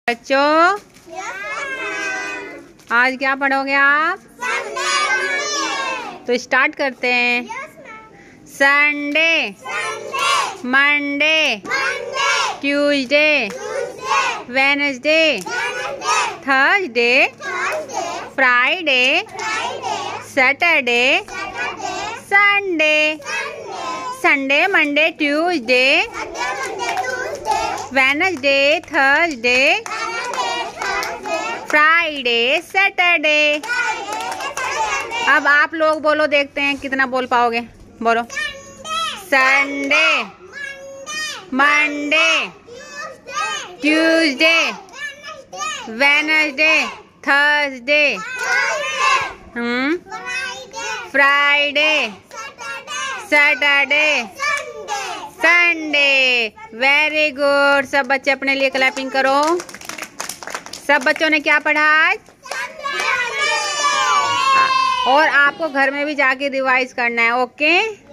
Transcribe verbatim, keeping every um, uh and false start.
बच्चों आज क्या पढ़ोगे आप? तो स्टार्ट करते हैं। Sunday, Monday, Tuesday, Wednesday, Thursday, Friday, Saturday, Sunday. Sunday, Monday, Tuesday, Wednesday, Thursday, Friday, Saturday. अब आप लोग बोलो, देखते हैं कितना बोल पाओगे। बोलो। Sunday, Monday, Tuesday, Wednesday, Thursday, hmm Friday, Saturday, Sunday. Very good. सब बच्चे अपने लिए क्लैपिंग करो। सब बच्चों ने क्या पढ़ा आज? और आपको घर में भी जाके रिवाइज करना है। ओके।